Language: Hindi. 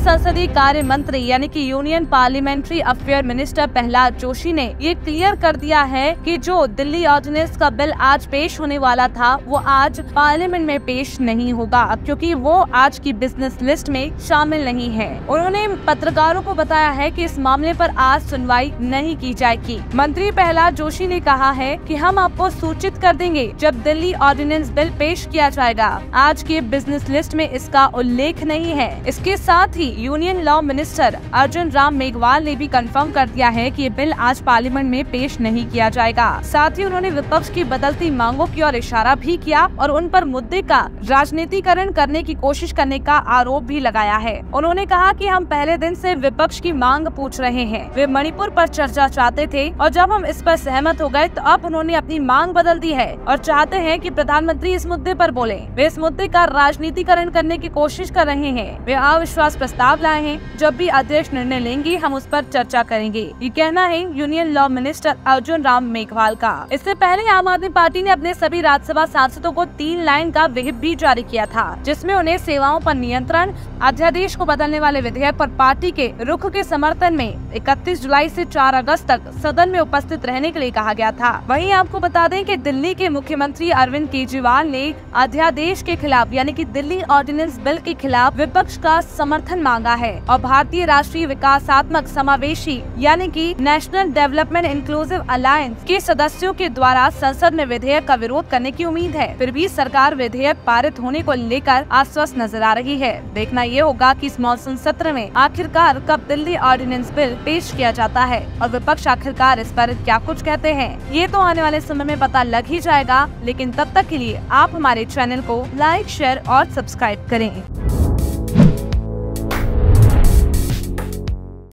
संसदीय कार्य मंत्री यानी कि union parliamentary affair minister Prahlad Joshi ने ये क्लियर कर दिया है कि जो दिल्ली ऑर्डिनेंस का बिल आज पेश होने वाला था वो आज पार्लियामेंट में पेश नहीं होगा, क्योंकि वो आज की बिजनेस लिस्ट में शामिल नहीं है। उन्होंने पत्रकारों को बताया है कि इस मामले पर आज सुनवाई नहीं की जाएगी। मंत्री प्रहलाद जोशी ने कहा है कि हम आपको सूचित कर देंगे जब दिल्ली ऑर्डिनेंस बिल पेश किया जाएगा। आज की बिजनेस लिस्ट में इसका उल्लेख नहीं है। इसके साथ ही union law minister Arjun Ram Meghwal ने भी कंफर्म कर दिया है कि ये बिल आज पार्लियामेंट में पेश नहीं किया जाएगा। साथ ही उन्होंने विपक्ष की बदलती मांगों की ओर इशारा भी किया और उन पर मुद्दे का राजनीतिकरण करने की कोशिश करने का आरोप भी लगाया है। उन्होंने कहा कि हम पहले दिन से विपक्ष की मांग पूछ रहे हैं। वे मणिपुर पर चर्चा चाहते थे और जब हम इस पर सहमत हो गए तो अब उन्होंने अपनी मांग बदल दी है और चाहते हैं कि प्रधानमंत्री इस मुद्दे पर बोले। वे इस मुद्दे का राजनीतिकरण करने की कोशिश कर रहे हैं। वे अविश्वास प्रस्ताव लाए हैं। जब भी अध्यक्ष निर्णय लेंगे हम उस पर चर्चा करेंगे। ये कहना है union law minister Arjun Ram Meghwal का। इससे पहले आम आदमी पार्टी ने अपने सभी राज्यसभा सांसदों को 3 लाइन का व्हिप भी जारी किया था, जिसमें उन्हें सेवाओं पर नियंत्रण, अध्यादेश को बदलने वाले विधेयक पर पार्टी के रुख के समर्थन में 31 जुलाई से 4 अगस्त तक सदन में उपस्थित रहने के लिए कहा गया था। वहीं आपको बता दें कि दिल्ली के मुख्यमंत्री अरविंद केजरीवाल ने अध्यादेश के खिलाफ यानी कि दिल्ली ऑर्डिनेंस बिल के खिलाफ विपक्ष का समर्थन मांगा है और भारतीय राष्ट्रीय विकासात्मक समावेशी यानी कि नेशनल डेवलपमेंट इंक्लूसिव अलायंस के सदस्यों के द्वारा संसद में विधेयक का विरोध करने की उम्मीद है। फिर भी सरकार विधेयक पारित होने को लेकर आश्वस्त नजर आ रही है। देखना ये होगा कि इस मॉनसून सत्र में आखिरकार कब दिल्ली ऑर्डिनेंस बिल पेश किया जाता है और विपक्ष आखिरकार इस पर क्या कुछ कहते हैं। ये तो आने वाले समय में पता लग ही जाएगा, लेकिन तब तक के लिए आप हमारे चैनल को लाइक, शेयर और सब्सक्राइब करें।